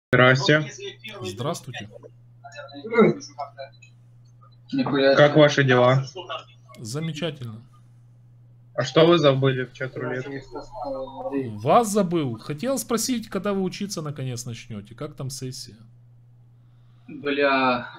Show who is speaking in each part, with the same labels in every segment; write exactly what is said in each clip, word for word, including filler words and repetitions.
Speaker 1: Здрасте.
Speaker 2: Здравствуйте.
Speaker 1: Как ваши дела?
Speaker 2: Замечательно.
Speaker 1: А что вы забыли в чат-рулетке?
Speaker 2: Вас забыл. Хотел спросить, когда вы учиться наконец начнете. Как там сессия?
Speaker 3: Бля.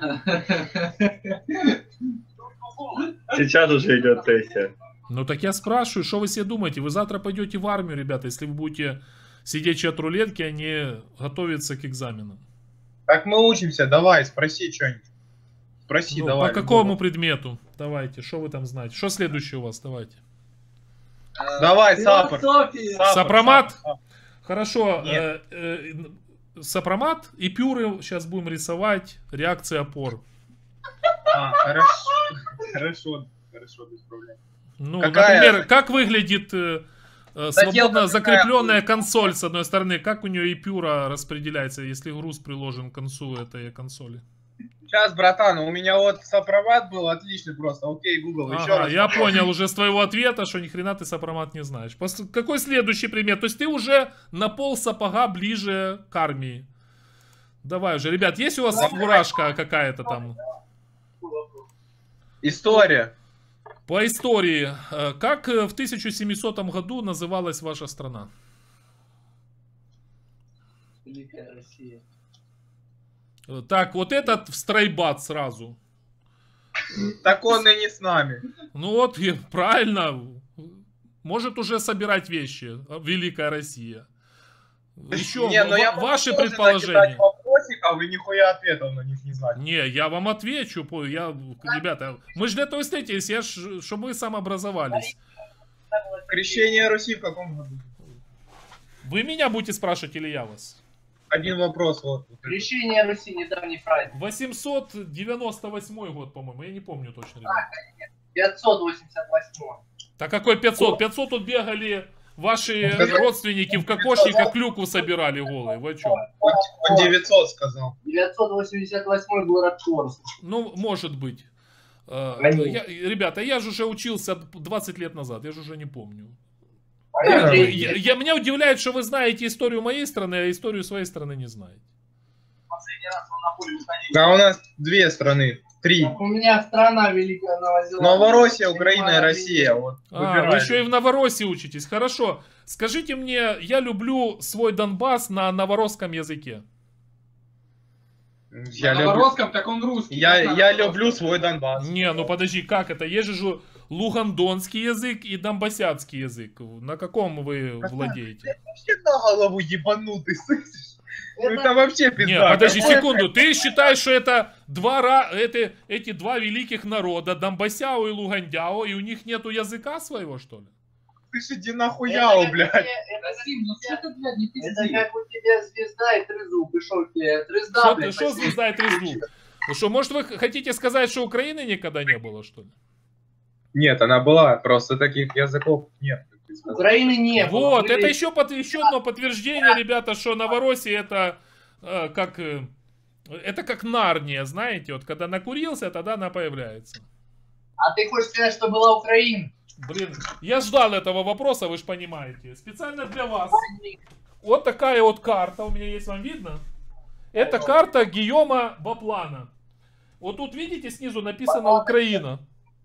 Speaker 4: Сейчас уже идет сессия.
Speaker 2: Ну так я спрашиваю, что вы себе думаете? Вы завтра пойдете в армию, ребята, если вы будете сидеть в чат-рулетке, а не готовиться к экзаменам.
Speaker 1: Так мы учимся, давай, спроси что-нибудь. Спроси,
Speaker 2: Ну,
Speaker 1: давай.
Speaker 2: по какому
Speaker 1: любого.
Speaker 2: предмету? Давайте, что вы там знаете? Что следующее у вас? Давайте.
Speaker 1: Давай, саппорт.
Speaker 3: Философия.
Speaker 1: Саппорт,
Speaker 2: Сопромат?
Speaker 1: саппорт.
Speaker 2: Хорошо.
Speaker 1: Нет.
Speaker 2: Э, э, сопромат и пюры сейчас будем рисовать. Реакции опор.
Speaker 1: А, хорошо. Хорошо, хорошо, без проблем.
Speaker 2: Ну,
Speaker 1: Какая?
Speaker 2: например, как выглядит э, э, свободно
Speaker 1: какая?
Speaker 2: закрепленная консоль с одной стороны? Как у нее и пюра распределяется, если груз приложен к концу этой консоли?
Speaker 1: Сейчас, братан, у меня вот сопромат был отличный просто. Окей, Google, еще
Speaker 2: Ага,
Speaker 1: раз.
Speaker 2: я понял уже с твоего ответа, что ни хрена ты сопромат не знаешь. Пос- Какой следующий пример? То есть ты уже на пол сапога ближе к армии. Давай уже, ребят, есть у вас фуражка какая-то там?
Speaker 1: История.
Speaker 2: По истории, э, как э, в тысяча семисотом году называлась ваша страна?
Speaker 3: Великая Россия.
Speaker 2: Э, Так, вот этот в стройбат сразу.
Speaker 1: Так он и не с нами.
Speaker 2: Ну вот, и правильно. Может уже собирать вещи. Великая Россия. Еще
Speaker 1: Не, ну я
Speaker 2: ва- ваши
Speaker 1: могу тоже
Speaker 2: предположения.
Speaker 1: накидать вопросиков и нихуя ответов на них не знать.
Speaker 2: Не, я вам отвечу. по- Я, ребята, мы же для этого встретились, я ж, чтобы вы самообразовались.
Speaker 1: Крещение Руси в каком году?
Speaker 2: Вы меня будете спрашивать или я вас?
Speaker 1: Один вопрос вот.
Speaker 3: Крещение Руси, недавний праздник.
Speaker 2: восемьсот девяносто восьмой год, по-моему, я не помню точно. Ребят.
Speaker 3: пятьсот восемьдесят восьмой.
Speaker 2: Так какой пятьсот? пятьсот тут бегали ваши родственники в кокошниках, клюкву собирали голые. Вы о чем?
Speaker 1: Он, он девятьсот сказал.
Speaker 3: девятьсот восемьдесят восьмой город Торск.
Speaker 2: Ну, может быть. Э,
Speaker 3: Они.
Speaker 2: я- ребята, я же уже учился двадцать лет назад, я же уже не помню.
Speaker 1: Понятно.
Speaker 2: Я, я- я- меня удивляет, что вы знаете историю моей страны, а историю своей страны не знаете.
Speaker 1: Да, у нас две страны. Три.
Speaker 3: У меня страна Великая Новозеландия.
Speaker 1: Новороссия, Украина и Россия. Вот,
Speaker 2: А,
Speaker 1: выбирай.
Speaker 2: вы еще и в Новороссии учитесь. Хорошо. Скажите мне, я люблю свой Донбасс на новоросском языке.
Speaker 1: Я,
Speaker 5: На
Speaker 1: люблю,
Speaker 5: новоросском, так он русский.
Speaker 1: я,
Speaker 5: как
Speaker 1: я
Speaker 5: на
Speaker 1: люблю свой Донбасс.
Speaker 2: Не, ну подожди, как это? Есть же лугандонский язык и донбассяцкий язык. На каком вы владеете?
Speaker 1: Вообще на голову ебанутый, слышишь? Ну
Speaker 3: Это-
Speaker 1: это вообще пизда.
Speaker 2: Не, подожди
Speaker 1: Какое-
Speaker 2: секунду. Ты считаешь, что это два ра... это, эти два великих народа, Донбассяо и Лугандяо, и у них нету языка своего, что ли?
Speaker 1: Слышь, иди нахуя,
Speaker 3: Это
Speaker 1: блядь.
Speaker 3: как у тебя- это
Speaker 5: Расим, ну что ты, блядь, не
Speaker 3: Это
Speaker 5: пизди.
Speaker 3: как у тебя звезда и трезуб, и шо тебе? Трезда,
Speaker 2: Что, ты,
Speaker 3: блядь,
Speaker 2: что
Speaker 3: спасибо.
Speaker 2: звезда и трезвук? Ну что, может вы хотите сказать, что Украины никогда не было, что ли?
Speaker 1: Нет, она была, просто таких языков нет. как ты сказал.
Speaker 3: Украины не было.
Speaker 2: Вот,
Speaker 3: Были-
Speaker 2: это еще, под, еще одно подтверждение, ребята, что Новороссия это э, как... э, это как Нарния, знаете, вот когда накурился, тогда она появляется.
Speaker 3: А ты хочешь сказать, что была Украина?
Speaker 2: Блин, я ждал этого вопроса, вы же понимаете. Специально для вас. Вот такая вот карта, у меня есть, вам видно? Это карта Гийома Баплана. Вот тут, видите, снизу написано Украина.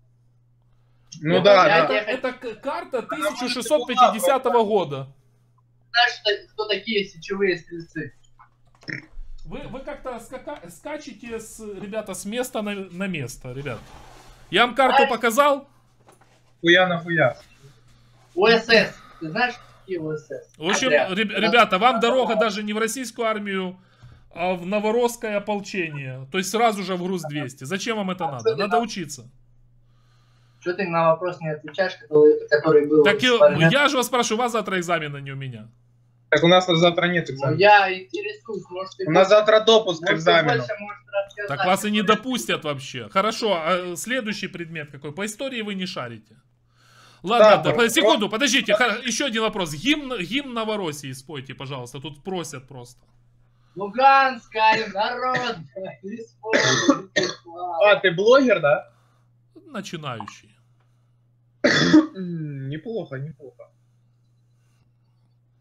Speaker 1: Ну
Speaker 2: это,
Speaker 1: да,
Speaker 2: это,
Speaker 1: да.
Speaker 2: это к- карта тысяча шестьсот пятидесятого года.
Speaker 3: Знаешь, что- кто такие сечевые стрельцы?
Speaker 2: Вы, вы как-то скака- скачете, с, ребята, с места на, на место, ребят. Я вам карту показал.
Speaker 1: Хуя нахуя.
Speaker 3: ОСС. Ты знаешь, какие ОСС?
Speaker 2: В общем,
Speaker 3: Отряд.
Speaker 2: реб- ребята, вам дорога даже не в российскую армию, а в новоросское ополчение. То есть сразу же в груз двести. Зачем вам это надо? Надо учиться.
Speaker 3: Что ты на вопрос не отвечаешь, который, который был...
Speaker 2: Так и-
Speaker 3: вспомнен?
Speaker 2: я же вас спрашиваю, у вас завтра экзамен, а не у меня.
Speaker 1: Так у нас завтра нет
Speaker 3: Ну,
Speaker 1: экзамена.
Speaker 3: я интересуюсь, может, ты...
Speaker 1: У нас завтра допуск к
Speaker 3: может, ты
Speaker 1: экзамену.
Speaker 3: больше можешь рассказать.
Speaker 2: Так вас и не допустят вообще. Хорошо, а следующий предмет какой? По истории вы не шарите. Ладно,
Speaker 1: Да,
Speaker 2: да,
Speaker 1: про-
Speaker 2: секунду, подождите. Ха- Еще один вопрос. Гимн, гимн Новороссии спойте, пожалуйста. Тут просят просто.
Speaker 3: Луганская народная республика.
Speaker 1: А, ты блогер, да?
Speaker 2: Начинающий.
Speaker 1: М, Неплохо, неплохо.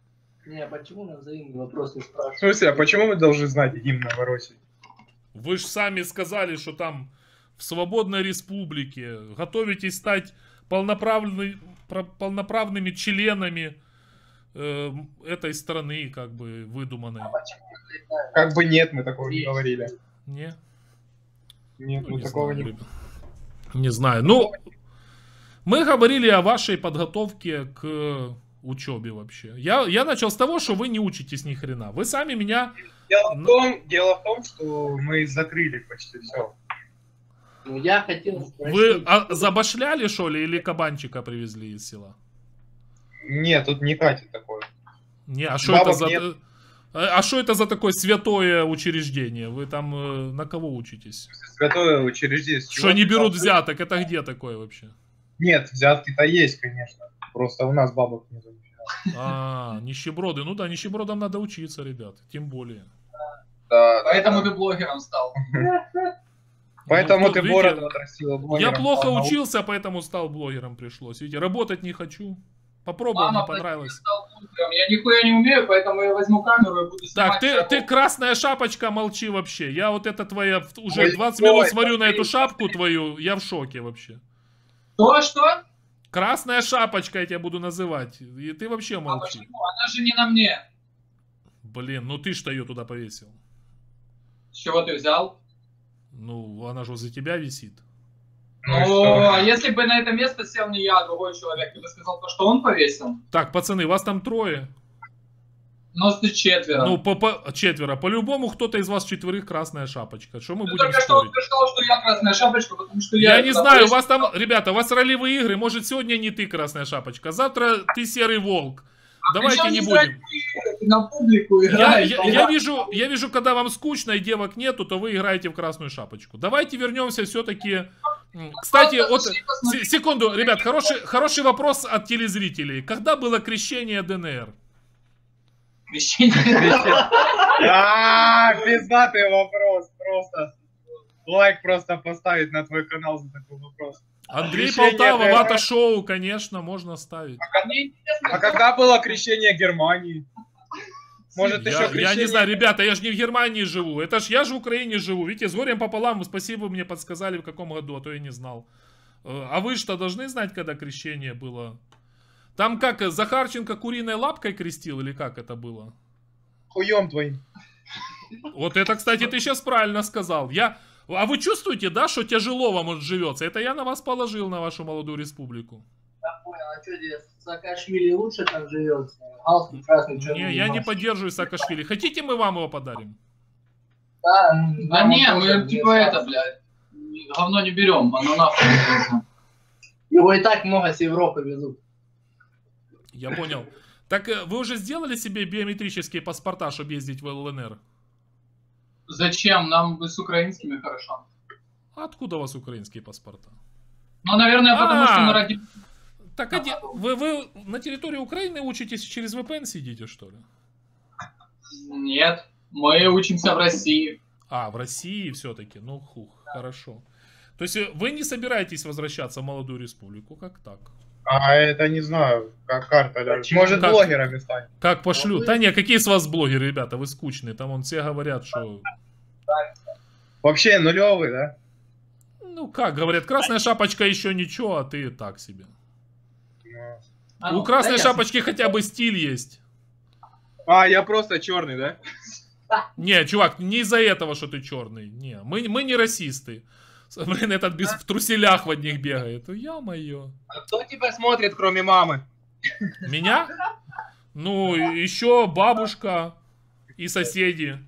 Speaker 3: Не, почему нам взаимные вопросы
Speaker 1: В
Speaker 3: спрашивают?
Speaker 1: смысле, а почему мы должны знать гимн Новороссии?
Speaker 2: Вы же сами сказали, что там в свободной республике готовитесь стать полноправный, про- полноправными членами э, этой страны, как бы выдуманной.
Speaker 1: Как бы нет, мы такого не говорили.
Speaker 2: Не?
Speaker 1: Нет,
Speaker 2: Ну,
Speaker 1: мы
Speaker 2: не
Speaker 1: такого
Speaker 2: знаю,
Speaker 1: не...
Speaker 2: ребят. Не знаю. Ну, мы говорили о вашей подготовке к учебе вообще. Я, я начал с того, что вы не учитесь ни хрена. Вы сами меня...
Speaker 1: Дело в том, дело в том, что мы закрыли почти все.
Speaker 3: Ну, я хотел спросить...
Speaker 2: Вы а, забашляли, что ли, или кабанчика привезли из села?
Speaker 1: Нет, тут не катит такое.
Speaker 2: Не, а что
Speaker 1: Бабок
Speaker 2: это за...
Speaker 1: нет.
Speaker 2: А что это за такое святое учреждение? Вы там э, на кого учитесь?
Speaker 1: Святое учреждение. с чего
Speaker 2: Что не
Speaker 1: ты
Speaker 2: берут
Speaker 1: взял?
Speaker 2: взяток? Это где такое вообще?
Speaker 1: Нет, взятки-то есть, конечно. Просто у нас бабок нет.
Speaker 2: А, нищеброды. Ну да, нищебродам надо учиться, ребят. Тем более.
Speaker 1: Да,
Speaker 5: Поэтому ты блогером стал.
Speaker 1: Поэтому
Speaker 2: Ну,
Speaker 1: ты
Speaker 2: видите,
Speaker 1: бороду отрастила блогером.
Speaker 2: Я плохо
Speaker 1: стал
Speaker 2: учился, поэтому стал блогером пришлось. Видите, работать не хочу. Попробовал,
Speaker 5: Мама
Speaker 2: мне понравилось.
Speaker 5: стал блогером. Я нихуя не умею, поэтому я возьму камеру и буду
Speaker 2: Так,
Speaker 5: снимать.
Speaker 2: ты,
Speaker 5: шагу.
Speaker 2: ты красная шапочка, молчи вообще. Я вот это твоя, уже
Speaker 1: Ой,
Speaker 2: двадцать
Speaker 1: ой,
Speaker 2: минут смотрю на
Speaker 1: смотри,
Speaker 2: эту шапку твою, я в шоке вообще.
Speaker 5: Что, что?
Speaker 2: Красная шапочка я тебя буду называть. И ты вообще
Speaker 5: А
Speaker 2: молчи.
Speaker 5: почему? Она же не на мне.
Speaker 2: Блин, ну ты что ее туда повесил?
Speaker 5: С чего ты взял?
Speaker 2: Ну, она же возле тебя висит.
Speaker 1: Ну и
Speaker 5: Ну,
Speaker 1: что?
Speaker 5: а если бы на это место сел не я, а другой человек, ты бы сказал, то, что он повесил?
Speaker 2: Так, пацаны, вас там трое.
Speaker 5: Нас тут четверо.
Speaker 2: Ну, по, по- четверо. По-любому кто-то из вас четверых красная шапочка. Что мы
Speaker 5: Ты
Speaker 2: будем
Speaker 5: только что
Speaker 2: спорить?
Speaker 5: утверждал, что я красная шапочка, потому что я...
Speaker 2: Я не
Speaker 5: это
Speaker 2: знаю, у
Speaker 5: повесил.
Speaker 2: вас там, ребята, у вас ролевые игры. Может, сегодня не ты красная шапочка, завтра ты серый волк. Давайте
Speaker 5: Причем
Speaker 2: не
Speaker 5: здесь
Speaker 2: будем.
Speaker 5: ролевые игры? На публику
Speaker 2: Я,
Speaker 5: играешь.
Speaker 2: я- я вижу, я вижу, когда вам скучно и девок нету, то вы играете в красную шапочку. Давайте вернемся все-таки. Кстати, вот се- секунду, ребят, хороший, хороший вопрос от телезрителей. Когда было крещение ДНР?
Speaker 5: Крещение.
Speaker 1: А, пиздатый вопрос, просто. Лайк просто поставить на твой канал за такой вопрос.
Speaker 2: Андрей
Speaker 1: Крещение
Speaker 2: Полтава,
Speaker 1: ДНР.
Speaker 2: Вата Шоу, конечно, можно ставить.
Speaker 5: Мне интересно,
Speaker 1: А когда было крещение Германии? Может,
Speaker 2: Я,
Speaker 1: еще
Speaker 2: я
Speaker 1: крещение...
Speaker 2: не знаю, ребята, я же не в Германии живу. Это ж я же в Украине живу. Видите, с горем пополам. Спасибо, мне подсказали, в каком году, а то я не знал. Э, А вы что, должны знать, когда крещение было? Там как, э, Захарченко куриной лапкой крестил или как это было?
Speaker 1: Хуем твоим.
Speaker 2: Вот это, кстати, ты сейчас правильно сказал. Я... А вы чувствуете, да, что тяжело вам вот живется? Это я на вас положил, на вашу молодую республику.
Speaker 3: Я понял, а что здесь? Саакашвили лучше там живется? Галстук красный, черный.
Speaker 2: Не, я не
Speaker 3: маск.
Speaker 2: поддерживаю Саакашвили. Хотите, мы вам его подарим?
Speaker 3: Да, ну,
Speaker 5: Да
Speaker 3: нам
Speaker 5: не,
Speaker 3: тоже
Speaker 5: мы
Speaker 3: не
Speaker 5: типа это,
Speaker 3: осталось.
Speaker 5: блядь, говно не берем, оно нахуй не нужно.
Speaker 3: Его и так много с Европы везут.
Speaker 2: Я понял. Так э, вы уже сделали себе биометрические паспорта, чтобы ездить в ЛНР?
Speaker 5: Зачем? Нам с украинскими хорошо.
Speaker 2: А откуда у вас украинские паспорта?
Speaker 5: Ну, наверное, потому
Speaker 2: А.
Speaker 5: что мы родились.
Speaker 2: Так, а де- вы, вы на территории Украины учитесь, через ви пи эн сидите, что ли?
Speaker 5: Нет, мы учимся в России.
Speaker 2: А, в России все-таки. Ну, хух, хорошо. То есть э, вы не собираетесь возвращаться в молодую республику? Как так?
Speaker 1: А это не знаю, как карта даже.
Speaker 3: Почему?
Speaker 1: Может,
Speaker 2: Как?
Speaker 1: блогерами станет.
Speaker 2: Как пошлю?
Speaker 3: А вы-
Speaker 2: Да не, какие с вас блогеры, ребята, вы скучные. Там он все говорят, что...
Speaker 1: Вообще нулевый, да?
Speaker 2: Ну, как говорят, красная шапочка еще ничего, а ты так себе.
Speaker 1: Ну.
Speaker 5: А, ну,
Speaker 2: У красной
Speaker 5: да,
Speaker 2: шапочки хотя бы стиль есть.
Speaker 1: А, я просто черный, да?
Speaker 2: Не, чувак, не из-за этого, что ты черный. Не, мы, мы не расисты. С- Блин, этот без, в труселях в одних бегает. Я-моё.
Speaker 1: А кто тебя смотрит, кроме мамы?
Speaker 2: Меня? Ну, еще бабушка и соседи.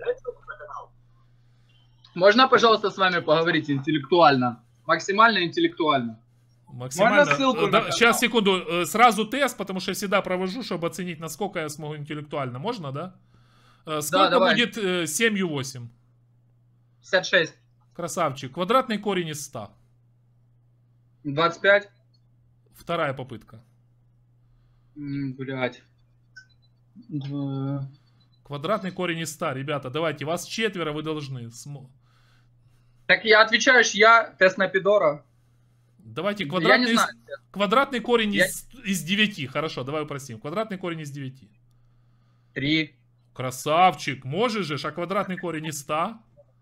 Speaker 6: Можно, пожалуйста, с вами поговорить интеллектуально? Максимально интеллектуально.
Speaker 2: Максимально.
Speaker 1: Можно ссылку
Speaker 2: Э,
Speaker 1: на
Speaker 2: да,
Speaker 1: канал?
Speaker 2: сейчас, секунду. Э, Сразу тест, потому что я всегда провожу, чтобы оценить, насколько я смогу интеллектуально. Можно, да? Э, Сколько
Speaker 6: давай.
Speaker 2: будет э, семь восемь?
Speaker 6: пятьдесят шесть.
Speaker 2: Красавчик. Квадратный корень из ста.
Speaker 6: двадцать пять.
Speaker 2: Вторая попытка.
Speaker 6: М, Блядь. Два.
Speaker 2: Квадратный корень из ста. Ребята, давайте. Вас четверо, вы должны. Смо-
Speaker 6: Так я отвечаю, ж я тест на пидора.
Speaker 2: Давайте
Speaker 6: Я
Speaker 2: квадратный,
Speaker 6: не
Speaker 2: из-
Speaker 6: знаю.
Speaker 2: квадратный корень
Speaker 6: Я-
Speaker 2: из, из девяти. Хорошо, давай упростим. Квадратный корень из девяти.
Speaker 6: Три.
Speaker 2: Красавчик. Можешь же, а квадратный корень из ста?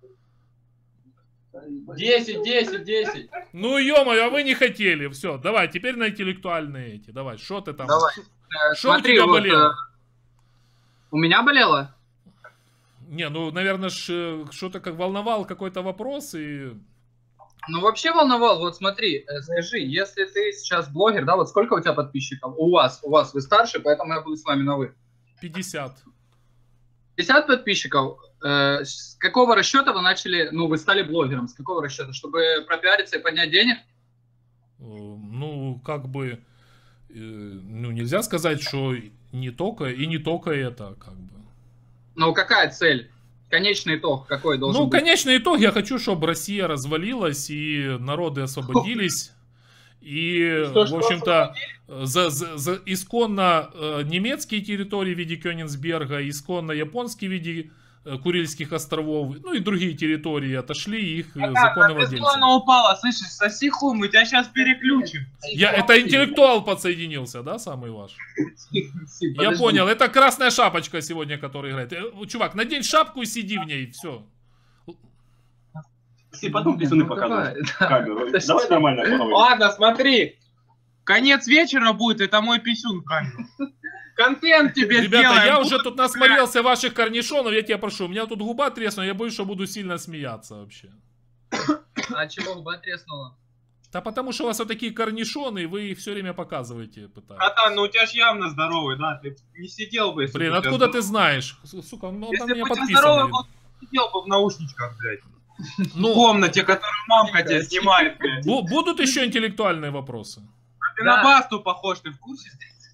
Speaker 5: десять, десять, десять.
Speaker 2: Ну, ё-моё, а вы не хотели. Все, давай, теперь на интеллектуальные эти. Давай, что ты там?
Speaker 6: Давай. Э,
Speaker 2: Что у
Speaker 6: смотри,
Speaker 2: тебя
Speaker 6: вот,
Speaker 2: болело?
Speaker 6: э, у меня болело?
Speaker 2: Не, ну, наверное, что-то как волновал какой-то вопрос и...
Speaker 6: Ну, вообще волновал. Вот смотри, э, скажи, если ты сейчас блогер, да, вот сколько у тебя подписчиков? У вас, у вас, вы старше, поэтому я буду с вами на вы.
Speaker 2: пятьдесят.
Speaker 6: пятьдесят подписчиков. Э, с какого расчета вы начали, ну, вы стали блогером? С какого расчета? Чтобы пропиариться и поднять денег?
Speaker 2: Э, Ну, как бы... э, Ну, нельзя сказать, что не только и не только это, как бы.
Speaker 6: Ну, какая цель? Конечный итог какой должен
Speaker 2: Ну,
Speaker 6: быть?
Speaker 2: конечный итог, я хочу, чтобы Россия развалилась и народы освободились. И,
Speaker 5: Что,
Speaker 2: в
Speaker 5: что
Speaker 2: общем-то, за, за- за исконно э, немецкие территории в виде Кёнигсберга, исконно японские в виде э, Курильских островов, ну и другие территории отошли, их э, законные владельцы.
Speaker 1: Она упала, слышишь, соси хуй, мы тебя сейчас переключим.
Speaker 2: Я, это интеллектуал подсоединился, да, самый ваш? Я
Speaker 6: Подожди.
Speaker 2: понял, это красная шапочка сегодня, которая играет. Э, Чувак, надень шапку и сиди в ней, все.
Speaker 4: Все потом писаны
Speaker 6: Ну,
Speaker 4: показывают.
Speaker 6: давай, да.
Speaker 4: Камеру. Давай нормально фоновый.
Speaker 1: Ладно, смотри. Конец вечера будет, это мой писюн камень. Контент тебе
Speaker 2: Ребята,
Speaker 1: сделаем.
Speaker 2: я уже тут насмотрелся ваших корнишонов, я тебя прошу, у меня тут губа треснула, я боюсь, что буду сильно смеяться вообще.
Speaker 6: А чего губа треснула?
Speaker 2: Да потому что у вас вот такие корнишоны, и вы их все время показываете, пытаетесь.
Speaker 1: Братан, ну у тебя ж явно здоровый, да? Ты не сидел бы, если
Speaker 2: Блин,
Speaker 1: бы у тебя
Speaker 2: откуда
Speaker 1: здоровый.
Speaker 2: ты знаешь? Сука, он
Speaker 1: Если
Speaker 2: там
Speaker 1: бы
Speaker 2: меня
Speaker 1: у тебя
Speaker 2: подписан.
Speaker 1: здоровый
Speaker 2: видно.
Speaker 1: был, ты сидел бы в наушничках, блядь. В
Speaker 2: Ну,
Speaker 1: комнате, которую мамка тебя снимает, блядь.
Speaker 2: бу- будут еще интеллектуальные вопросы?
Speaker 1: Ты
Speaker 6: Да.
Speaker 1: на Басту похож, ты в курсе?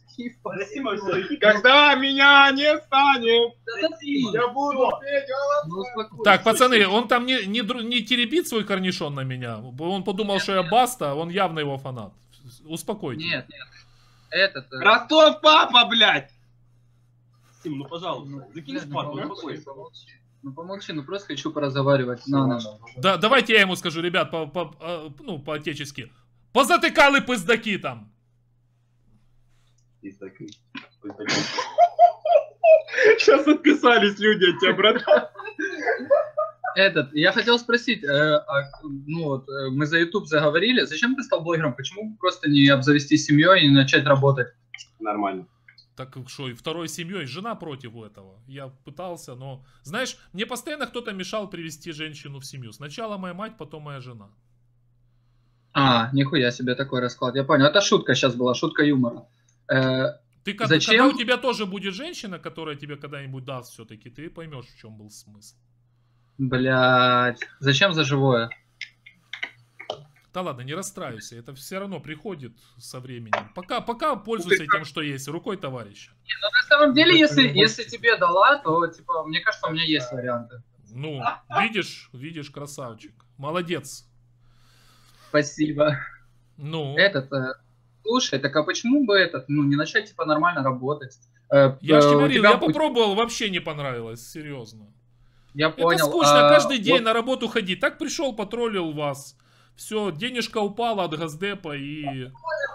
Speaker 1: Когда меня не станет, я буду петь
Speaker 6: Ну, успокойся.
Speaker 2: Так, пацаны, он там не, не, дру- не теребит свой корнишон на меня. Он подумал, что я Баста, он явно его фанат. Успокойтесь.
Speaker 6: Нет, нет. Этот... э,
Speaker 1: Ростов папа, блядь!
Speaker 4: Тим, ну пожалуйста, закинь
Speaker 6: блядь, ну,
Speaker 4: спать,
Speaker 6: помолчи,
Speaker 4: успокойся.
Speaker 6: помолчи. Ну помолчи, ну просто хочу поразговаривать на ночь.
Speaker 2: Да, давайте я ему скажу, ребят, по, по- а, ну, по-отечески. Позатыкали пиздаки там.
Speaker 4: Сейчас отписались люди от тебя, братан.
Speaker 6: Этот, я хотел спросить, э, а, ну вот, э, мы за YouTube заговорили, зачем ты стал блогером? Почему бы просто не обзавестись семьей и не начать работать?
Speaker 4: Нормально.
Speaker 2: Так что, и второй семьей, жена против этого. Я пытался, но... Знаешь, мне постоянно кто-то мешал привести женщину в семью. Сначала моя мать, потом моя жена.
Speaker 6: А, нихуя себе такой расклад, я понял. Это шутка сейчас была, шутка юмора. Э,
Speaker 2: Ты когда,
Speaker 6: Зачем?
Speaker 2: когда у тебя тоже будет женщина, которая тебе когда-нибудь даст все-таки, ты поймешь, в чем был смысл.
Speaker 6: блядь, зачем за живое?
Speaker 2: Да ладно, не расстраивайся, это все равно приходит со временем. Пока, пока пользуйся тем, что есть, рукой товарища.
Speaker 6: Но на самом деле, если, если тебе дала, то, типа, мне кажется, у меня есть варианты.
Speaker 2: Ну, видишь, видишь, красавчик. Молодец.
Speaker 6: Спасибо.
Speaker 2: Ну,
Speaker 6: Этот, э, слушай, так а почему бы этот, ну, не начать, типа, нормально работать? Э,
Speaker 2: я же
Speaker 6: э,
Speaker 2: тебе
Speaker 6: у
Speaker 2: говорил,
Speaker 6: тебя
Speaker 2: я
Speaker 6: будет-
Speaker 2: попробовал, вообще не понравилось, серьезно.
Speaker 6: Я
Speaker 2: Это
Speaker 6: понял.
Speaker 2: скучно,
Speaker 6: а,
Speaker 2: каждый день
Speaker 6: вот
Speaker 2: на работу ходить. Так пришел, потроллил вас. Все, денежка упала от Газдепа и...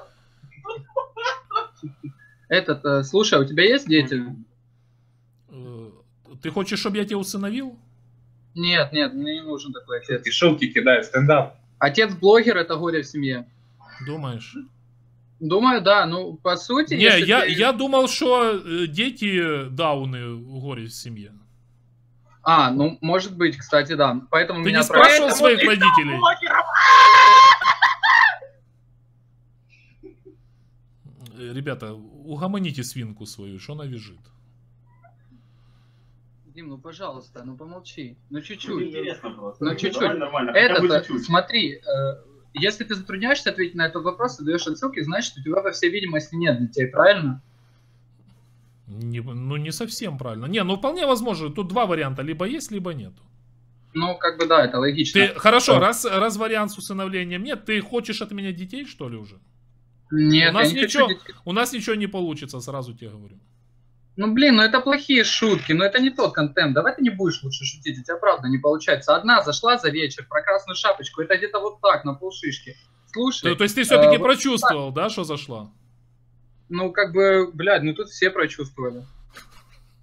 Speaker 6: Этот, э, слушай, а у тебя есть дети?
Speaker 2: э, Ты хочешь, чтобы я тебя усыновил?
Speaker 6: Нет, нет, мне не нужен такой отец.
Speaker 1: Ты шутки кидаешь, стендап.
Speaker 6: Отец-блогер — это горе в семье.
Speaker 2: Думаешь?
Speaker 6: Думаю, да, ну, по сути...
Speaker 2: Не,
Speaker 6: если
Speaker 2: я,
Speaker 6: ты-
Speaker 2: я думал, что э, дети дауны в горе в семье.
Speaker 6: А, ну, может быть, кстати, да. Поэтому
Speaker 2: Ты
Speaker 6: меня
Speaker 2: не спрашивал
Speaker 6: про-
Speaker 2: своих родителей? Э, Ребята, угомоните свинку свою, что она вяжет.
Speaker 6: Дим, ну, пожалуйста, ну, помолчи. Ну, чуть-чуть.
Speaker 4: Интересно просто.
Speaker 6: Ну, чуть-чуть.
Speaker 4: Давай нормально, хотя
Speaker 6: Этот,
Speaker 4: бы
Speaker 6: э,
Speaker 4: чуть-чуть.
Speaker 6: смотри, э, если ты затрудняешься ответить на этот вопрос, ты даешь отсылки, значит, у тебя, по всей видимости, нет детей, правильно?
Speaker 2: Не- ну, не совсем правильно. Не, ну, вполне возможно. Тут два варианта. Либо есть, либо нету.
Speaker 6: Ну, как бы, да, это логично.
Speaker 2: Ты, хорошо,
Speaker 6: Да.
Speaker 2: раз, раз вариант с усыновлением нет, ты хочешь от меня детей, что ли, уже?
Speaker 6: Нет,
Speaker 2: у нас
Speaker 6: я не
Speaker 2: ничего-
Speaker 6: хочу детей.
Speaker 2: У нас ничего не получится, сразу тебе говорю.
Speaker 6: Ну, блин, ну это плохие шутки, но это не тот контент. Давай ты не будешь лучше шутить, у тебя правда не получается. Одна зашла за вечер про красную шапочку, это где-то вот так, на полшишки. Слушай,
Speaker 2: То, то есть ты все-таки
Speaker 6: э, вот
Speaker 2: прочувствовал, да, что зашла?
Speaker 6: ну как бы, блядь, ну тут все прочувствовали.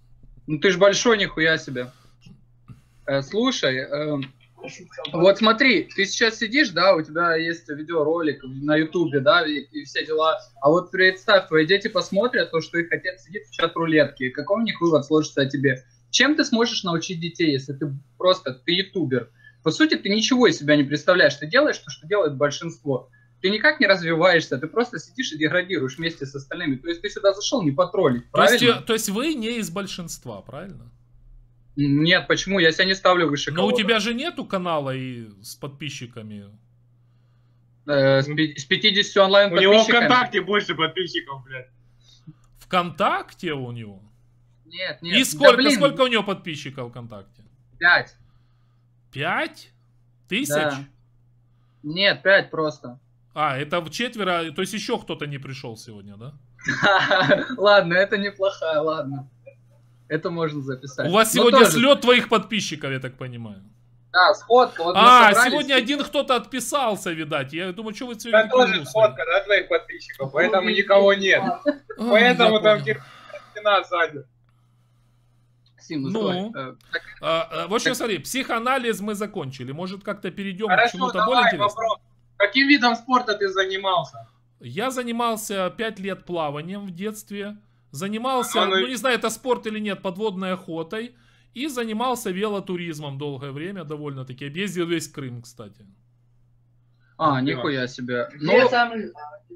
Speaker 6: Ну ты ж большой, нихуя себе. Э, слушай, э, вот смотри, ты сейчас сидишь, да, у тебя есть видеоролик на ютубе, да, и, и все дела. А вот представь, твои дети посмотрят то, что их отец сидит в чат-рулетке. Какой у них вывод сложится о тебе? Чем ты сможешь научить детей, если ты просто, ты ютубер? По сути, ты ничего из себя не представляешь. Ты делаешь то, что делает большинство. Ты никак не развиваешься, ты просто сидишь и деградируешь вместе с остальными. То есть ты сюда зашел не потроллить,
Speaker 2: То есть,
Speaker 6: правильно?
Speaker 2: э, то есть вы не из большинства, правильно?
Speaker 6: Нет, почему? Я себя не ставлю выше
Speaker 2: Но у
Speaker 6: кого-то.
Speaker 2: тебя же нету канала и с подписчиками.
Speaker 6: Э, с, пи- с пятьюдесятью онлайн
Speaker 4: У него
Speaker 6: подписчиками.
Speaker 4: ВКонтакте больше подписчиков, блядь.
Speaker 2: ВКонтакте у него?
Speaker 6: Нет, нет.
Speaker 2: И
Speaker 6: Да,
Speaker 2: сколько,
Speaker 6: блин,
Speaker 2: сколько у него подписчиков ВКонтакте?
Speaker 6: Пять.
Speaker 2: Пять тысяч?
Speaker 6: Да. Нет, пять просто.
Speaker 2: А, это в четверо, то есть еще кто-то не пришел сегодня, да?
Speaker 6: Ладно, это неплохая, ладно. Это можно записать.
Speaker 2: У вас
Speaker 6: Но
Speaker 2: сегодня
Speaker 6: тоже-
Speaker 2: слет твоих подписчиков, я так понимаю.
Speaker 6: Да, сходка. Вот мы
Speaker 2: А,
Speaker 6: собрались.
Speaker 2: сегодня один кто-то отписался, видать. Я думаю, что вы
Speaker 1: Это
Speaker 2: сегодня такие
Speaker 1: тоже
Speaker 2: грустные?
Speaker 1: сходка, да, твоих подписчиков, поэтому никого нет.
Speaker 2: А,
Speaker 1: Поэтому
Speaker 2: я
Speaker 1: там
Speaker 2: понял.
Speaker 1: стена сзади.
Speaker 6: Сим, ну,
Speaker 2: Ну.
Speaker 6: стой. Э, так,
Speaker 2: А, а, вот что, смотри, психоанализ мы закончили. Может, как-то перейдем к
Speaker 1: Хорошо,
Speaker 2: чему-то более
Speaker 1: давай
Speaker 2: интересному?
Speaker 1: вопрос. Каким видом спорта ты занимался?
Speaker 2: Я занимался пять лет плаванием в детстве. Занимался,
Speaker 1: А, ну-
Speaker 2: ну не знаю, это спорт или нет, подводной охотой. И занимался велотуризмом долгое время, довольно-таки. Объездил весь Крым, кстати.
Speaker 6: А, нихуя себе.
Speaker 3: Где
Speaker 6: Ну,
Speaker 3: самый...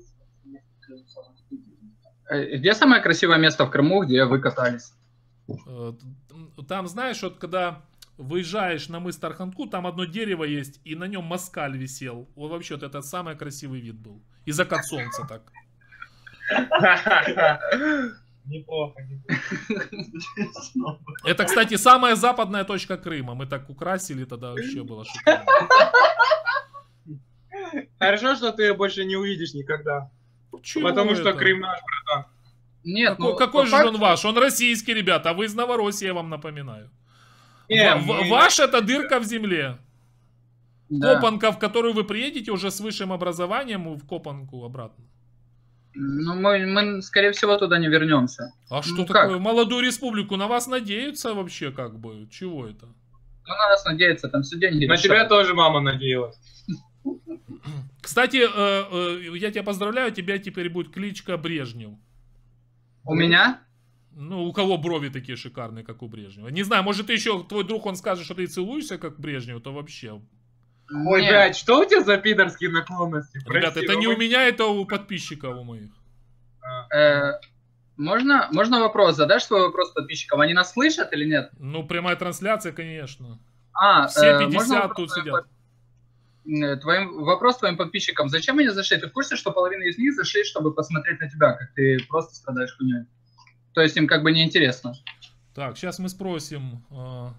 Speaker 6: э, где самое красивое место в Крыму, где вы катались?
Speaker 2: Э, Там, знаешь, вот когда выезжаешь на мыс Тарханку, там одно дерево есть, и на нем москаль висел. Вот вообще, вот это самый красивый вид был. И закат солнца так.
Speaker 1: Неплохо, неплохо.
Speaker 2: Это, кстати, самая западная точка Крыма. Мы так украсили тогда, вообще было шикарно.
Speaker 1: Хорошо, что ты ее больше не увидишь никогда.
Speaker 2: Чего
Speaker 1: Потому что
Speaker 2: это?
Speaker 1: Крым наш, братан.
Speaker 6: Нет,
Speaker 2: Какой,
Speaker 6: ну,
Speaker 2: какой
Speaker 6: по
Speaker 2: же
Speaker 6: факту-
Speaker 2: он ваш? Он российский, ребята, а вы из Новороссии, я вам напоминаю.
Speaker 1: Не,
Speaker 2: В- в-
Speaker 1: мы-
Speaker 2: Ваш это дырка в земле.
Speaker 6: Да.
Speaker 2: Копанка, в которую вы приедете уже с высшим образованием, в Копанку обратно.
Speaker 6: Ну, мы, мы, скорее всего, туда не вернемся.
Speaker 2: А что
Speaker 6: Ну,
Speaker 2: такое?
Speaker 6: как?
Speaker 2: Молодую республику, на вас надеются вообще как бы? Чего это?
Speaker 6: Ну, на нас надеяться, там все деньги
Speaker 1: На
Speaker 6: решают.
Speaker 1: тебя тоже мама надеялась.
Speaker 2: Кстати, э, э, я тебя поздравляю, у тебя теперь будет кличка Брежнев.
Speaker 6: У меня?
Speaker 2: Ну, у кого брови такие шикарные, как у Брежнева. Не знаю, может еще твой друг, он скажет, что ты целуешься, как Брежнев, то вообще.
Speaker 1: Ой,
Speaker 6: Нет.
Speaker 1: блядь, что у тебя за пидорские наклонности?
Speaker 2: Ребята,
Speaker 1: Прости,
Speaker 2: это не
Speaker 1: но
Speaker 2: у
Speaker 1: мы-
Speaker 2: меня, это у подписчиков у моих.
Speaker 6: Э, можно, можно вопрос? Задашь свой вопрос подписчикам? Они нас слышат или нет?
Speaker 2: Ну, прямая трансляция, конечно.
Speaker 6: А,
Speaker 2: Все
Speaker 6: э, можно
Speaker 2: пятьдесят
Speaker 6: вопрос
Speaker 2: тут
Speaker 6: твоим
Speaker 2: сидят.
Speaker 6: под- э, Твоим, вопрос твоим подписчикам. Зачем они зашли? Ты в курсе, что половина из них зашли, чтобы посмотреть на тебя, как ты просто страдаешь хуйней? То есть им как бы неинтересно.
Speaker 2: Так, сейчас мы спросим. а,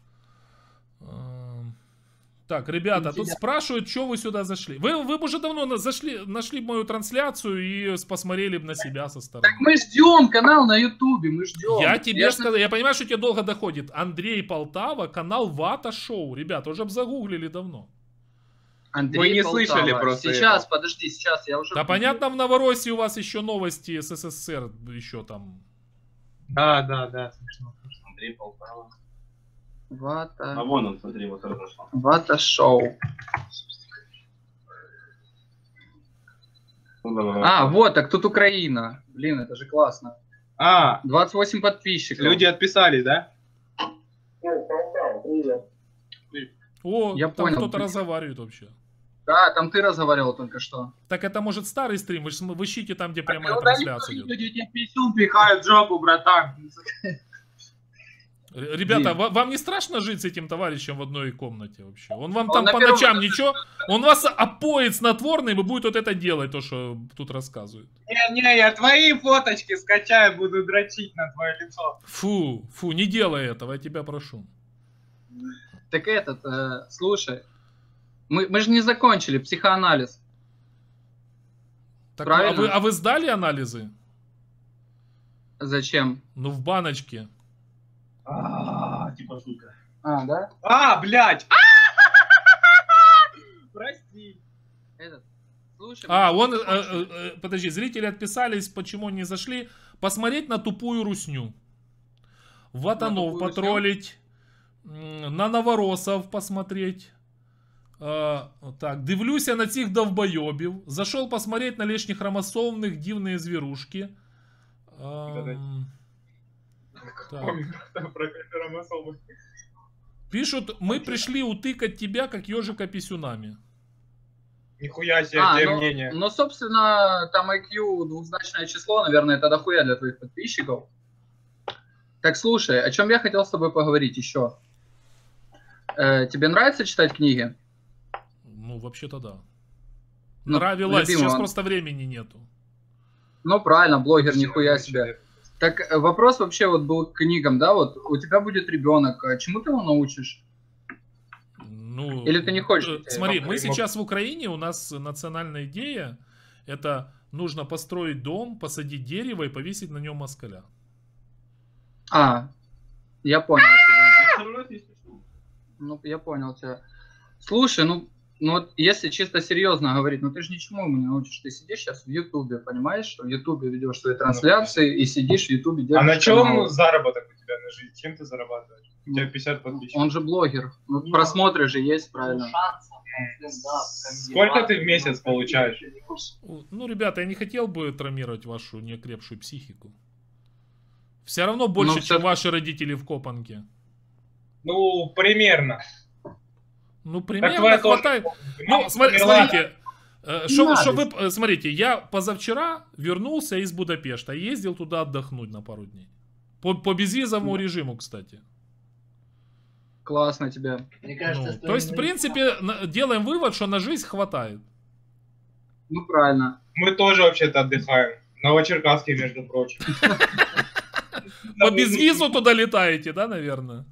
Speaker 2: а, Так, ребята, тут спрашивают, что вы сюда зашли. Вы, вы бы уже давно на- зашли, нашли мою трансляцию и с- посмотрели бы на себя со стороны.
Speaker 6: Так мы ждем канал на ютубе, мы ждем.
Speaker 2: Я тебе
Speaker 6: Я ж-
Speaker 2: сказал, я понимаю, что тебе долго доходит. Андрей Полтава, канал Вата Шоу. Ребята, уже бы загуглили давно.
Speaker 6: Андрей
Speaker 1: Мы не
Speaker 6: Полтава.
Speaker 1: слышали просто
Speaker 6: Сейчас,
Speaker 1: этого.
Speaker 6: подожди, сейчас, я уже...
Speaker 2: Да понятно, в Новороссии у вас еще новости с СССР еще там.
Speaker 1: Да, да, да, смешно.
Speaker 7: Андрей Полтава. А
Speaker 6: Вата...
Speaker 7: вон он, смотри, вот разошло.
Speaker 6: Вата Шоу. А, вот, так тут Украина. Блин, это же классно.
Speaker 1: А,
Speaker 6: двадцать восемь подписчиков.
Speaker 1: люди отписались, да?
Speaker 2: О,
Speaker 6: Я
Speaker 2: там
Speaker 6: понял.
Speaker 2: кто-то разговаривает вообще.
Speaker 6: Да, там ты разговаривал только что.
Speaker 2: Так это может старый стрим, вы, ж см- вы ищите там, где прямая
Speaker 1: Ну,
Speaker 2: трансляция идет.
Speaker 1: Люди тебе писюн пихают в жопу, братан.
Speaker 2: Р- Ребята,
Speaker 6: Блин.
Speaker 2: ва- вам не страшно жить с этим товарищем в одной комнате вообще? Он вам
Speaker 6: Он
Speaker 2: там
Speaker 6: на
Speaker 2: по
Speaker 6: первом
Speaker 2: ночам
Speaker 6: этаже
Speaker 2: ничего, он вас опоит снотворным и будет вот это делать, то, что тут рассказывают.
Speaker 1: Не-не, я твои фоточки скачаю, буду дрочить на твое лицо.
Speaker 2: Фу, фу, не делай этого, я тебя прошу.
Speaker 6: Так этот, э, слушай, мы, мы же не закончили психоанализ.
Speaker 2: Так, а,
Speaker 6: Правильно.
Speaker 2: вы, а вы сдали анализы?
Speaker 6: Зачем?
Speaker 2: Ну, в баночке.
Speaker 7: А, типа шутка.
Speaker 6: А, да?
Speaker 1: А, блядь. Прости.
Speaker 6: Этот. Слушай,
Speaker 2: А,
Speaker 6: мы
Speaker 2: он,
Speaker 6: не
Speaker 2: э,
Speaker 6: закончили.
Speaker 2: э, э, подожди, зрители отписались, почему не зашли. Посмотреть на тупую русню. Ватанов
Speaker 6: какую
Speaker 2: потроллить, м, на новоросов посмотреть. Е, так, дивлюся на цих довбойобів. Зашел посмотреть на лишних хромосомных дивные зверушки. Ем, так.
Speaker 1: Помню про- про хромосомы.
Speaker 2: Пишут, мы пришли утыкать тебя, как ежика писюнами.
Speaker 1: Нихуя себе,
Speaker 6: А,
Speaker 1: тебе
Speaker 6: ну,
Speaker 1: мнение.
Speaker 6: ну, собственно, там ай кью двухзначное число, наверное, это дохуя для твоих подписчиков. Так, слушай, о чем я хотел с тобой поговорить еще? Э, тебе нравится читать книги?
Speaker 2: Ну, вообще-то да.
Speaker 6: Ну,
Speaker 2: Нравилось,
Speaker 6: любимый
Speaker 2: сейчас
Speaker 6: он.
Speaker 2: просто времени нету.
Speaker 6: Ну, правильно, блогер, нихуя
Speaker 1: Человек.
Speaker 6: себе. Так, э, вопрос вообще вот был к книгам, да, вот у тебя будет ребенок, а чему ты его научишь?
Speaker 2: Ну,
Speaker 6: Или ты не хочешь,
Speaker 2: э,
Speaker 6: чтобы
Speaker 2: Смотри,
Speaker 1: я
Speaker 2: мы
Speaker 1: мог-
Speaker 2: сейчас в Украине, у нас национальная идея, это нужно построить дом, посадить дерево и повесить на нем москаля.
Speaker 6: А, я понял тебя.
Speaker 7: Второй раз не смешно.
Speaker 6: Ну, я понял тебя. Слушай, ну, ну вот если чисто серьезно говорить, ну ты же ничему ему не научишь. Ты сидишь сейчас в Ютубе, понимаешь? В Ютубе ведешь свои трансляции и сидишь в Ютубе
Speaker 1: А
Speaker 6: делаешь
Speaker 1: на чем
Speaker 6: канал.
Speaker 1: заработок у тебя на жизнь? Чем ты зарабатываешь? У тебя
Speaker 6: Ну,
Speaker 1: пятьдесят подписчиков.
Speaker 6: Он же блогер. Ну,
Speaker 3: Ну,
Speaker 6: просмотры же есть,
Speaker 3: Ну,
Speaker 6: правильно?
Speaker 3: шансов, там, стендап,
Speaker 1: Сколько
Speaker 3: комбинат,
Speaker 1: ты в месяц
Speaker 3: ну,
Speaker 1: получаешь?
Speaker 2: Ну, ребята, я не хотел бы травмировать вашу неокрепшую психику. Все равно больше,
Speaker 6: Ну,
Speaker 2: чем
Speaker 6: всё-
Speaker 2: ваши родители в Копанке.
Speaker 1: Ну, примерно.
Speaker 2: Ну,
Speaker 1: Так
Speaker 2: примерно
Speaker 1: твоя тоже.
Speaker 2: хватает.
Speaker 1: Мама
Speaker 2: Ну, смотри-
Speaker 1: умерла.
Speaker 2: смотрите, э, шо-
Speaker 6: надо.
Speaker 2: шо вы, э, смотрите, я позавчера вернулся из Будапешта, ездил туда отдохнуть на пару дней. По, по безвизовому режиму, кстати.
Speaker 6: Классно тебя.
Speaker 3: Мне кажется,
Speaker 2: Ну,
Speaker 3: что
Speaker 2: то есть, в
Speaker 3: мы-
Speaker 2: принципе, на- делаем вывод, что на жизнь хватает.
Speaker 6: Ну, правильно.
Speaker 1: Мы тоже вообще-то отдыхаем. В Новочеркасске, между прочим.
Speaker 2: По безвизу туда летаете, да, наверное?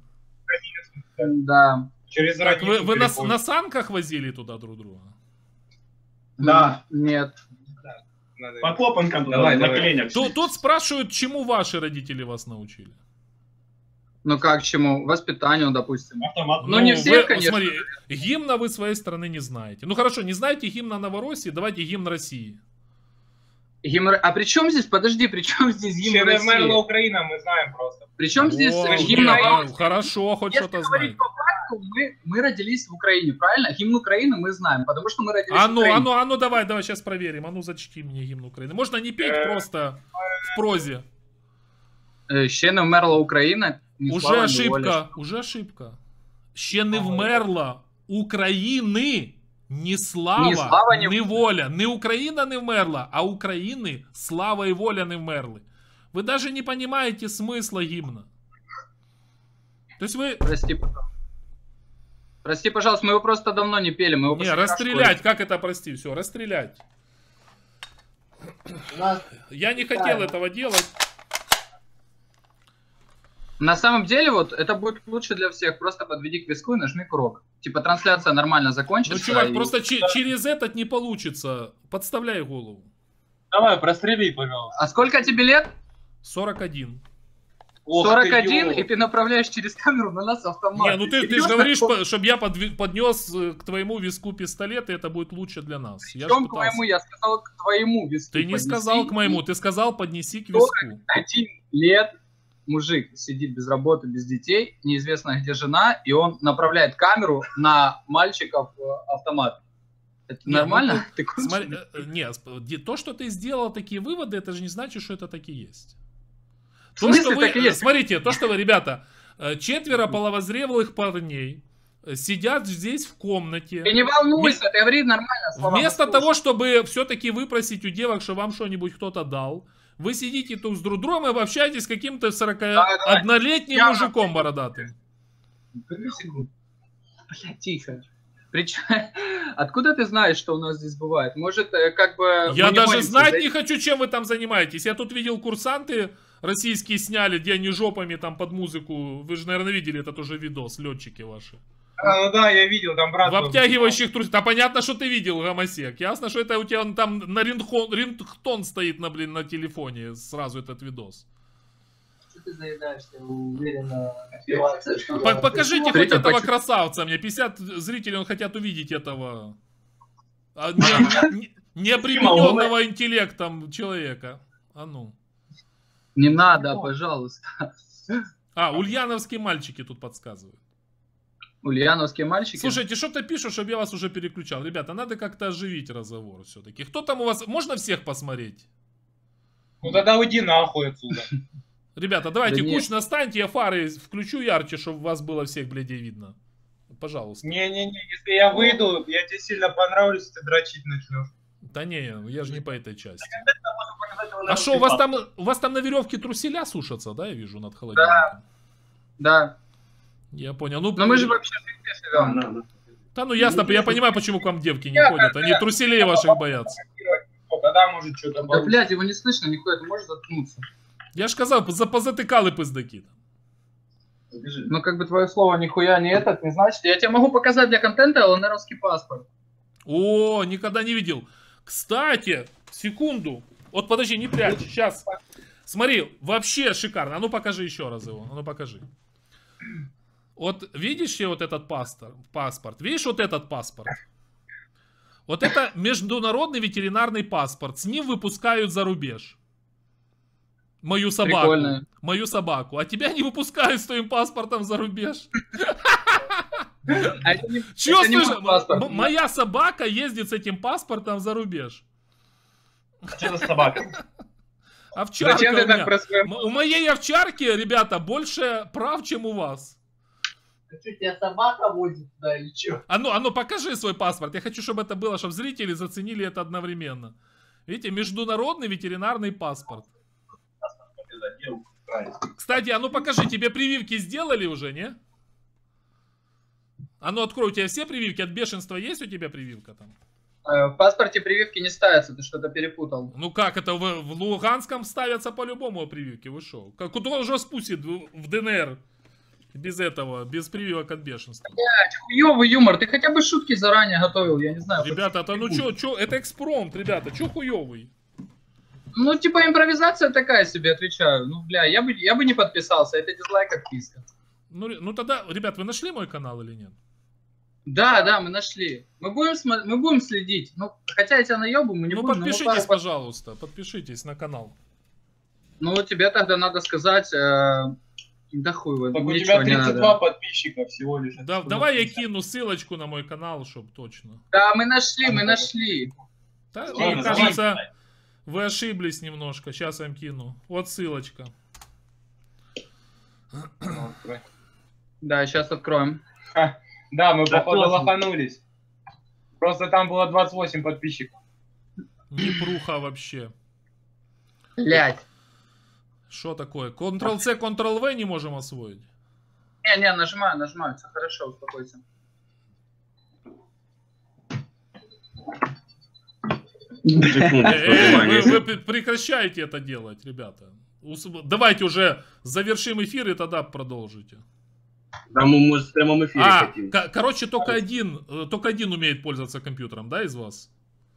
Speaker 6: Да.
Speaker 1: Через
Speaker 2: Так, вы,
Speaker 1: границу
Speaker 2: вы на,
Speaker 1: переходим.
Speaker 2: на санках возили туда друг друга?
Speaker 1: Да.
Speaker 6: Нет.
Speaker 1: Надо-
Speaker 7: По копанкам туда,
Speaker 1: Давай,
Speaker 7: на
Speaker 1: давай.
Speaker 7: коленях.
Speaker 2: Тут, тут спрашивают, чему ваши родители вас научили.
Speaker 6: Ну как, чему? Воспитанию, допустим.
Speaker 7: Автомат.
Speaker 6: Ну, не все,
Speaker 2: вы,
Speaker 6: конечно.
Speaker 2: Смотри, гимна вы своей страны не знаете. Ну хорошо, не знаете гимна Новороссии, давайте гимн России.
Speaker 6: Гимн... А при чем здесь, подожди, при чем здесь гимн
Speaker 1: Чем
Speaker 6: России?
Speaker 1: умерла Украина, мы знаем просто.
Speaker 6: При чем здесь
Speaker 2: О,
Speaker 6: гимн
Speaker 2: нет,
Speaker 6: Новороссии?
Speaker 2: ну, хорошо, хоть
Speaker 6: Если
Speaker 2: что-то
Speaker 6: говорить
Speaker 2: знаете.
Speaker 6: по факту, мы, мы родились в Украине, правильно? Гимн Украины мы знаем, потому что мы родились
Speaker 2: А
Speaker 6: в
Speaker 2: ну,
Speaker 6: Украине.
Speaker 2: а ну, а ну, давай, давай, сейчас проверим. А ну, зачти мне гимн Украины. Можно не петь,
Speaker 1: Э,
Speaker 2: просто в прозе.
Speaker 6: Е, Ще не вмерла Україна. ні
Speaker 2: Уже
Speaker 6: слава, ні воля.
Speaker 2: ошибка, уже ошибка. Ще не вмерла України ні слава,
Speaker 6: Ні слава, ні
Speaker 2: ні воля. Не Україна не вмерла, а України слава і воля не вмерли. Ви даже не понимаете смысла гимна. То есть вы...
Speaker 6: Прости, пожалуйста. Прости, пожалуйста, мы его просто давно не пели. Мы его
Speaker 2: Не,
Speaker 6: последний раз
Speaker 2: расстрелять, как это, прости, все, расстрелять.
Speaker 3: У нас
Speaker 2: Я не хотел
Speaker 3: Правильно.
Speaker 2: этого делать.
Speaker 6: На самом деле, вот, это будет лучше для всех. Просто подведи к виску и нажми курок. Типа, трансляция нормально
Speaker 2: Ну,
Speaker 6: закончится.
Speaker 2: чувак,
Speaker 6: и-
Speaker 2: просто че- через этот не получится. Подставляй голову.
Speaker 4: Давай, прострели, пожалуйста.
Speaker 6: А сколько тебе лет?
Speaker 2: сорок один.
Speaker 4: Ох
Speaker 6: сорок
Speaker 4: ты,
Speaker 6: один,
Speaker 4: ё.
Speaker 6: и ты направляешь через камеру на нас автомат.
Speaker 2: Не, ну ты, ты же
Speaker 6: Серьезно?
Speaker 2: говоришь, чтобы я подви- поднес э, к твоему виску пистолет, и это будет лучше для нас. Я ж
Speaker 6: Причем к
Speaker 2: пытался.
Speaker 6: твоему, я сказал к твоему виску.
Speaker 2: Ты не
Speaker 6: поднеси.
Speaker 2: сказал к моему, ты сказал поднеси к
Speaker 6: сорок
Speaker 2: виску.
Speaker 6: один лет мужик сидит без работы, без детей, неизвестно где жена, и он направляет камеру на мальчиков э, автомат. Это
Speaker 2: Не,
Speaker 6: нормально?
Speaker 2: ну
Speaker 6: Ты конченый?
Speaker 2: Смотри, э, э, не, сп- де- то, что ты сделал такие выводы, это же не значит, что это так и есть.
Speaker 6: В
Speaker 2: То,
Speaker 6: смысле
Speaker 2: что вы,
Speaker 6: так и есть?
Speaker 2: э, Смотрите, то, что вы, ребята, э, четверо половозрелых парней э, сидят здесь в комнате.
Speaker 6: Ты не волнуйся, ты говори нормально слова.
Speaker 2: Вместо
Speaker 6: послушай.
Speaker 2: того, чтобы все-таки выпросить у девок, что вам что-нибудь кто-то дал, вы сидите тут с друг другом и общаетесь с каким-то сорокаоднолетним
Speaker 6: Я
Speaker 2: мужиком бородатым.
Speaker 6: Одну секунду. Бля, тихо. Причем, откуда ты знаешь, что у нас здесь бывает? Может, э, как бы...
Speaker 2: Я
Speaker 6: мы не
Speaker 2: даже
Speaker 6: боремся
Speaker 2: знать
Speaker 6: за-
Speaker 2: не хочу, чем вы там занимаетесь. Я тут видел курсанты российские сняли, где они жопами там под музыку. Вы же, наверное, видели этот уже видос, летчики ваши.
Speaker 1: А, ну да, я видел, там брат...
Speaker 2: В обтягивающих трусах. Да понятно, что ты видел, гомосек. Ясно, что это у тебя он там на рингтон, рингтон стоит на, блин, на телефоне. Сразу этот видос.
Speaker 3: что ты заедаешься, уверенно отбиваться, что...
Speaker 2: По- Покажите хоть
Speaker 6: Смотрите,
Speaker 2: этого
Speaker 6: почему-
Speaker 2: красавца мне. пятьдесят зрителей он хотят увидеть этого а, не- не- необремененного интеллектом человека. А ну.
Speaker 6: Не надо, пожалуйста.
Speaker 2: А, ульяновские мальчики тут подсказывают.
Speaker 6: Ульяновские мальчики.
Speaker 2: Слушайте, что-то пишут, чтобы я вас уже переключал. Ребята, надо как-то оживить разговор все-таки. Кто там у вас? Можно всех посмотреть?
Speaker 1: Ну тогда уйди нахуй отсюда.
Speaker 2: Ребята, давайте
Speaker 6: Да
Speaker 2: кучно станьте, я фары включу ярче, чтобы вас было всех блядей видно. Пожалуйста.
Speaker 1: Не-не-не, если я выйду, я тебе сильно понравлюсь, ты дрочить начнешь.
Speaker 2: Да не, я же не по этой части.
Speaker 7: Показать
Speaker 2: А что, у вас там, у вас там на веревке труселя сушатся, да, я вижу, над холодильником?
Speaker 6: Да.
Speaker 2: Я понял. Ну,
Speaker 6: Но мы же вообще в Москве
Speaker 7: Да,
Speaker 6: живем.
Speaker 7: да, да.
Speaker 2: да, ну ясно, я понимаю, почему к вам девки не ходят. Они труселей ваших боятся.
Speaker 1: Ну, тогда может что-то
Speaker 6: Да,
Speaker 1: получится.
Speaker 6: блядь, его не слышно, нихуя, ты можешь заткнуться.
Speaker 2: Я ж сказал, за позатыкали пиздаки.
Speaker 7: Бежи.
Speaker 6: Ну, как бы твое слово нихуя не этот, не значит. Я тебе могу показать для контента ЛНРовский паспорт.
Speaker 2: О, никогда не видел. Кстати, секунду. Вот подожди, не прячь, сейчас. Смотри, вообще шикарно. А ну покажи еще раз его. А ну покажи. Вот видишь вот этот паспорт? Паспорт. Видишь вот этот паспорт? Вот это международный ветеринарный паспорт. С ним выпускают за рубеж. Мою собаку.
Speaker 6: Прикольно.
Speaker 2: Мою собаку. А тебя не выпускают с твоим паспортом за рубеж.
Speaker 6: А это не-
Speaker 2: Чё
Speaker 6: это не
Speaker 2: слышишь?
Speaker 6: мой паспорт.
Speaker 2: М- Моя собака ездит с этим паспортом за рубеж.
Speaker 7: Что за собака?
Speaker 2: Овчарка
Speaker 6: Зачем
Speaker 2: у
Speaker 6: ты так
Speaker 2: меня.
Speaker 6: про свою...
Speaker 2: М- У моей овчарки, ребята, больше прав, чем у вас.
Speaker 3: А что, тебя собака водит туда или что?
Speaker 2: А ну, а ну покажи свой паспорт. Я хочу, чтобы это было, чтобы зрители заценили это одновременно. Видите, международный ветеринарный паспорт.
Speaker 7: Показать, где руку правильно.
Speaker 2: Кстати, а ну покажи, тебе прививки сделали уже, не? А ну открой, у тебя все прививки? От бешенства есть у тебя прививка там?
Speaker 6: Э, В паспорте прививки не ставятся, ты что-то перепутал.
Speaker 2: Ну как это, в, в Луганском ставятся по-любому прививки, вы шо? Как куда уже спустит в в ДНР без этого, без прививок от бешенства?
Speaker 6: Блядь, хуёвый юмор, ты хотя бы шутки заранее готовил, я не знаю.
Speaker 2: Ребята, это ну чё, чё, это экспромт, ребята, чё хуёвый?
Speaker 6: Ну, типа, импровизация такая себе, отвечаю. Ну, бля, я бы, я бы не подписался, это дизлайк, отписка.
Speaker 2: Ну, ре- ну тогда, ребят, вы нашли мой канал или нет?
Speaker 6: Да, да, мы нашли. Мы будем, смо- мы будем следить. Ну, хотя я тебя наебу, мы не
Speaker 2: Ну
Speaker 6: будем. но мы
Speaker 2: подпишитесь,
Speaker 6: пару-
Speaker 2: пожалуйста, подпишитесь на канал.
Speaker 6: Ну, тебе тогда надо сказать... э, Да хуй его,
Speaker 1: Так у
Speaker 6: ничего
Speaker 1: тебя
Speaker 6: не
Speaker 1: тридцать
Speaker 6: надо.
Speaker 1: два подписчика всего лишь.
Speaker 2: Да, давай я кину ссылочку на мой канал, чтобы точно.
Speaker 6: Да, мы нашли, мы нашли.
Speaker 2: Да,
Speaker 7: Ладно,
Speaker 2: мне
Speaker 7: давай.
Speaker 2: кажется, вы ошиблись немножко. Сейчас я вам кину. Вот ссылочка.
Speaker 6: Да, сейчас откроем.
Speaker 1: Ха, да, мы
Speaker 7: Да
Speaker 1: походу
Speaker 7: точно.
Speaker 1: лоханулись. Просто там было двадцать восемь подписчиков.
Speaker 2: Непруха вообще.
Speaker 6: Блять.
Speaker 2: Что такое? контрол-C, контрол-V не можем освоить?
Speaker 6: Не-не, нажимаю, нажимаю, все хорошо, успокойся.
Speaker 2: Э, э, Вы вы прекращайте это делать, ребята. Ус- Давайте уже завершим эфир и тогда продолжите.
Speaker 7: Там мы, может, в прямом эфире
Speaker 2: А,
Speaker 7: хотим.
Speaker 2: ко- короче, только один, э, только один умеет пользоваться компьютером, да, из вас?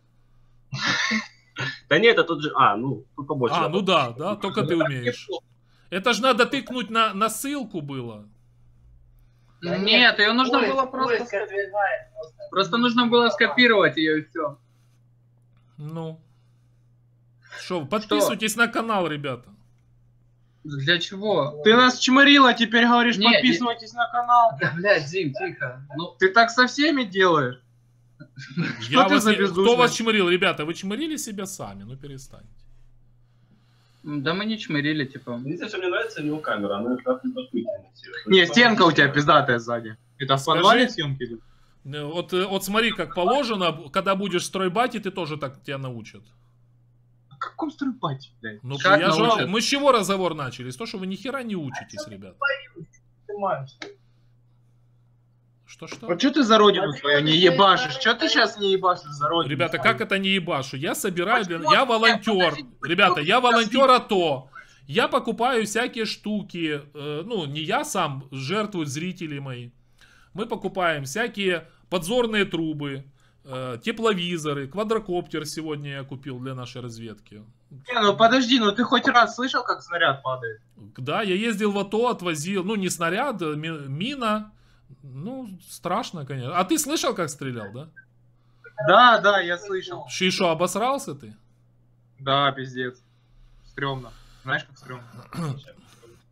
Speaker 7: Да нет, это тут же... А, ну, тут побольше.
Speaker 2: А, ну да, да, только ты умеешь. Это ж надо тыкнуть на, на ссылку было.
Speaker 6: Нет, ее нужно
Speaker 3: Поиск-
Speaker 6: было просто...
Speaker 3: поиск развивает просто.
Speaker 6: Просто нужно было скопировать ее и все.
Speaker 2: Ну. Шо, подписывайтесь на канал, ребята.
Speaker 6: Для чего?
Speaker 4: Ты нас чморила, теперь говоришь,
Speaker 6: Не,
Speaker 4: подписывайтесь на канал.
Speaker 6: Да, блядь, Зим, тихо. Ну,
Speaker 4: Ты так со всеми делаешь?
Speaker 2: Я
Speaker 4: ты
Speaker 2: вас
Speaker 4: за
Speaker 2: не- Кто
Speaker 4: бездушный?
Speaker 2: вас чморил? Ребята, вы чморили себя сами, ну перестаньте.
Speaker 6: да мы не чмырили, типа.
Speaker 7: Единственное, что мне нравится, у него камера, она как не подпитана.
Speaker 4: Не, стенка у тебя пиздатая сзади. Это в
Speaker 2: Скажи.
Speaker 4: подвале съемки идут?
Speaker 2: Э, Вот, э, вот смотри, как положено, когда будешь стройбати, ты тоже так тебя научат.
Speaker 4: В каком стройбате, блядь?
Speaker 2: Ну,
Speaker 6: Как
Speaker 2: я же-
Speaker 6: научат?
Speaker 2: мы с чего разговор начали? С того, что вы ни хера не учитесь, ребята.
Speaker 3: Понимаешь?
Speaker 2: Что-что?
Speaker 4: Вот что ты за родину свою не ебашишь? Что ты сейчас не ебашишь за родину?
Speaker 2: Ребята, как это не ебашу? Я собираю, для...
Speaker 6: Почему?
Speaker 2: я волонтер.
Speaker 6: Подожди,
Speaker 2: Ребята, я
Speaker 6: почему?
Speaker 2: волонтер АТО. Я покупаю всякие штуки. э, Ну, не я сам, жертвуют зрители мои. Мы покупаем всякие подзорные трубы, э, тепловизоры, квадрокоптер сегодня я купил для нашей разведки.
Speaker 4: Не, ну подожди, ну ты хоть раз слышал, как снаряд падает?
Speaker 2: Да, я ездил в АТО, отвозил, ну, не снаряд, а ми- мина. Ну, страшно, конечно. А ты слышал, как стрелял, да?
Speaker 4: Да, да, я слышал.
Speaker 2: И что, обосрался ты?
Speaker 4: Да, пиздец. Стрёмно. Знаешь, как стрёмно?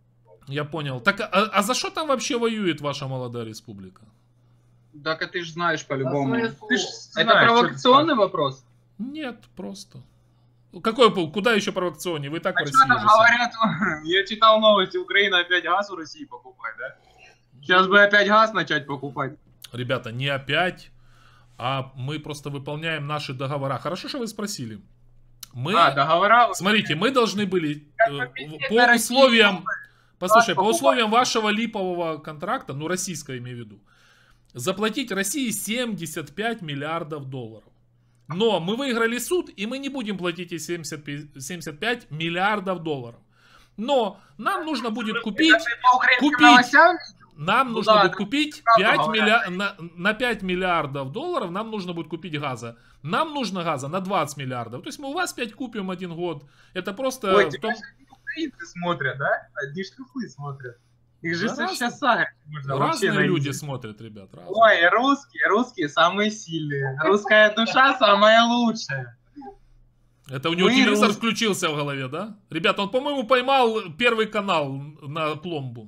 Speaker 2: Я понял. Так, а, а за что там вообще воюет ваша молодая республика?
Speaker 6: Так, а ты же знаешь по-любому.
Speaker 3: свою
Speaker 6: Ты ж-
Speaker 4: знаешь,
Speaker 6: Это
Speaker 4: что
Speaker 6: провокационный вопрос?
Speaker 2: Нет, просто. Какой, пол- куда еще провокационнее? Вы и так в
Speaker 4: А
Speaker 2: России
Speaker 4: что там
Speaker 2: же сидите.
Speaker 4: говорят? Я читал новости, Украина опять газ у России покупает, да? Сейчас бы опять газ начать покупать.
Speaker 2: Ребята, не опять, а мы просто выполняем наши договора. Хорошо, что вы спросили. Мы,
Speaker 4: А, договора...
Speaker 2: смотрите, мы должны были э,
Speaker 4: победить
Speaker 2: по
Speaker 4: на России,
Speaker 2: условиям, послушай, по
Speaker 4: покупать.
Speaker 2: условиям вашего липового контракта, ну российского имею в виду, заплатить России семьдесят пять миллиардов долларов. Но мы выиграли суд, и мы не будем платить эти семьдесят пять миллиардов долларов. Но нам нужно будет купить,
Speaker 4: Это ты по украинским
Speaker 2: купить.
Speaker 4: новостям?
Speaker 2: нам
Speaker 4: Ну
Speaker 2: нужно
Speaker 4: да,
Speaker 2: будет
Speaker 4: это
Speaker 2: купить
Speaker 4: правда
Speaker 2: пять
Speaker 4: говорят.
Speaker 2: миллиар... на, на пять миллиардов долларов, нам нужно будет купить газа. Нам нужно газа на двадцать миллиардов. То есть мы у вас пять купим один год. Это просто...
Speaker 4: Ой,
Speaker 2: в
Speaker 4: тебя
Speaker 2: том-
Speaker 4: же украинцы смотрят, да? Одни шкафы смотрят. Их же
Speaker 2: Да
Speaker 4: сейчас сагрить можно вообще
Speaker 2: Разные люди
Speaker 4: найти.
Speaker 2: смотрят, ребят. Разные.
Speaker 4: Ой, русские, русские самые сильные. Русская душа самая лучшая.
Speaker 2: Это у него
Speaker 4: Мы
Speaker 2: телевизор
Speaker 4: рус-
Speaker 2: включился в голове, да? Ребята, он, по-моему, поймал первый канал на пломбу.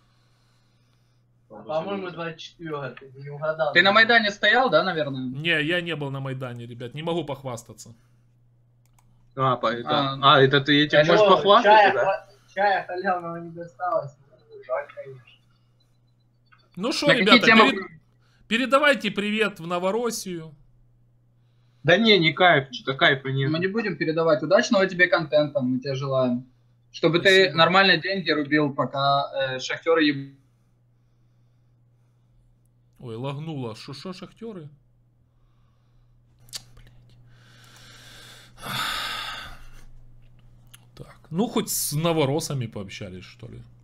Speaker 3: По-моему, двадцать четвёртый, не угадал.
Speaker 6: Ты на Майдане стоял, да, наверное?
Speaker 2: Не, я не был на Майдане, ребят. Не могу похвастаться.
Speaker 4: А, по- это,
Speaker 6: А,
Speaker 4: а, это ты этим
Speaker 3: Чё,
Speaker 4: можешь похвастаться,
Speaker 3: чая,
Speaker 4: да?
Speaker 3: хва- Чая халявного не досталось. Жаль, конечно.
Speaker 2: Ну что,
Speaker 6: На какие
Speaker 2: ребята,
Speaker 6: темы-
Speaker 2: перед- передавайте привет в Новороссию.
Speaker 4: Да не, не кайф, что-то кайфа нет.
Speaker 6: Мы не будем передавать. Удачного тебе контента, мы тебе желаем. Чтобы ты
Speaker 2: Спасибо.
Speaker 6: нормально деньги рубил, пока э, шахтеры еб...
Speaker 2: Ой, лагнуло. Шо, шо, шахтеры? Блядь. Так, ну хоть с новоросами пообщались, что ли.